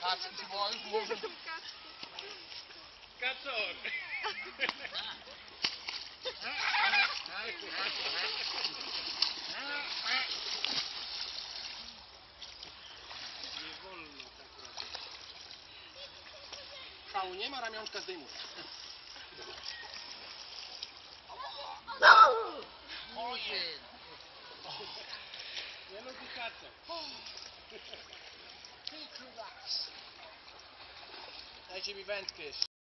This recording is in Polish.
Kaczki się wołają, może... Kacor! Nie wolno tak robić. Szału nie ma, ramionczka zdejmuj. Ojej! Nie lubi kacor. Dajcie mi wędkę jeszcze.